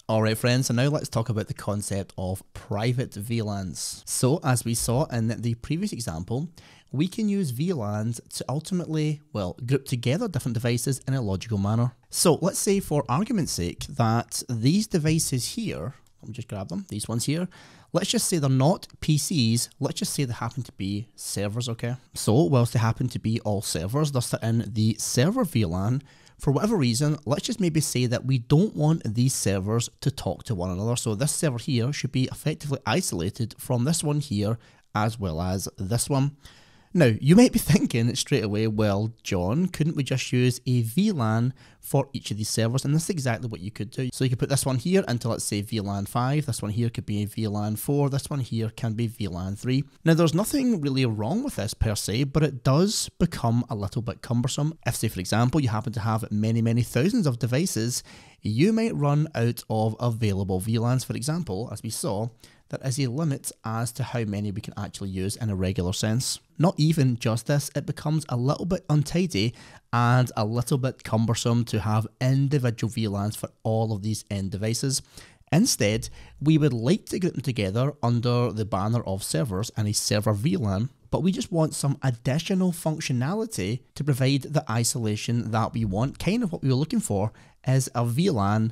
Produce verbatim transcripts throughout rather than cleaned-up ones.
Alright friends, so now let's talk about the concept of private V LANs. So as we saw in the previous example, we can use V LANs to ultimately, well, group together different devices in a logical manner. So let's say for argument's sake that these devices here, let me just grab them, these ones here, let's just say they're not P Cs, let's just say they happen to be servers, okay? So whilst they happen to be all servers, they're set in the server V LAN. For whatever reason, let's just maybe say that we don't want these servers to talk to one another. So this server here should be effectively isolated from this one here as well as this one. Now, you might be thinking straight away, well, John, couldn't we just use a V LAN for each of these servers? And this is exactly what you could do. So you could put this one here into, let's say, V LAN five. This one here could be a V LAN four. This one here can be V LAN three. Now, there's nothing really wrong with this per se, but it does become a little bit cumbersome. If, say, for example, you happen to have many, many thousands of devices, you might run out of available V LANs. For example, as we saw, there is a limit as to how many we can actually use in a regular sense. Not even just this, it becomes a little bit untidy and a little bit cumbersome to have individual V LANs for all of these end devices. Instead, we would like to group them together under the banner of servers and a server V LAN, but we just want some additional functionality to provide the isolation that we want. Kind of what we were looking for is a V LAN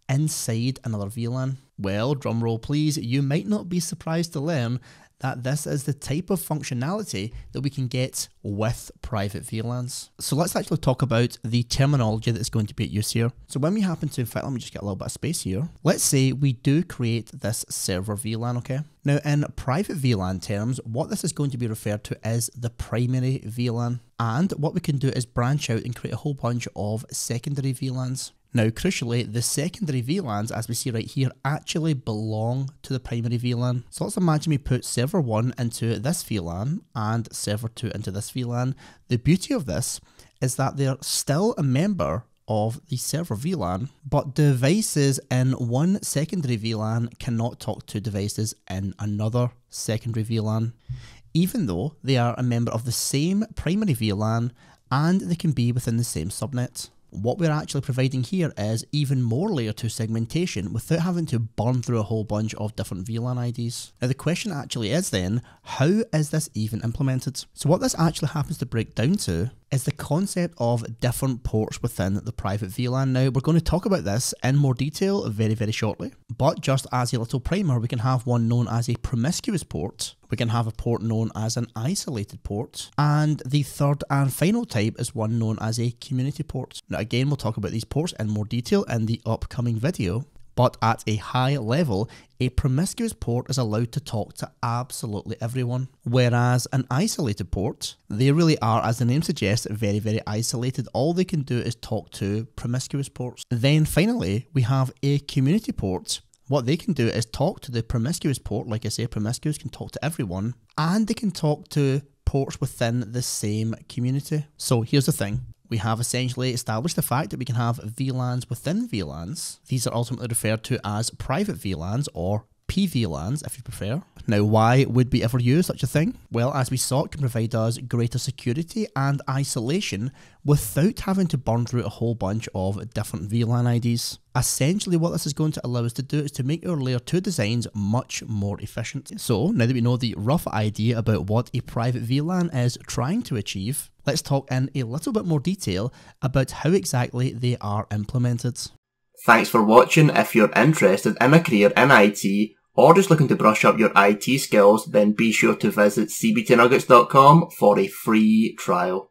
inside another V LAN. Well, drumroll please, you might not be surprised to learn that this is the type of functionality that we can get with private V LANs. So let's actually talk about the terminology that's going to be at use here. So when we happen to, in fact, let me just get a little bit of space here. Let's say we do create this server V LAN, okay? Now in private V LAN terms, what this is going to be referred to is the primary V LAN. And what we can do is branch out and create a whole bunch of secondary V LANs. Now, crucially, the secondary V LANs, as we see right here, actually belong to the primary V LAN. So let's imagine we put server one into this V LAN and server two into this V LAN. The beauty of this is that they're still a member of the server V LAN, but devices in one secondary V LAN cannot talk to devices in another secondary V LAN, even though they are a member of the same primary V LAN and they can be within the same subnet. What we're actually providing here is even more layer two segmentation without having to burn through a whole bunch of different V LAN I Ds. Now the question actually is then, how is this even implemented? So what this actually happens to break down to is the concept of different ports within the private V LAN. Now we're going to talk about this in more detail very, very shortly, but just as a little primer, we can have one known as a promiscuous port, we can have a port known as an isolated port, and the third and final type is one known as a community port. Now again, we'll talk about these ports in more detail in the upcoming video, but at a high level, a promiscuous port is allowed to talk to absolutely everyone, whereas an isolated port, they really are, as the name suggests, very, very isolated. All they can do is talk to promiscuous ports. Then finally, we have a community port. What they can do is talk to the promiscuous port. Like I say, promiscuous can talk to everyone, and they can talk to ports within the same community. So here's the thing. We have essentially established the fact that we can have V LANs within V LANs. These are ultimately referred to as private V LANs or P V LANs if you prefer. Now, why would we ever use such a thing? Well, as we saw, it can provide us greater security and isolation without having to burn through a whole bunch of different V LAN I Ds. Essentially, what this is going to allow us to do is to make our layer two designs much more efficient. So, now that we know the rough idea about what a private V LAN is trying to achieve, let's talk in a little bit more detail about how exactly they are implemented. Thanks for watching. If you're interested in a career in I T or just looking to brush up your I T skills, then be sure to visit C B T nuggets dot com for a free trial.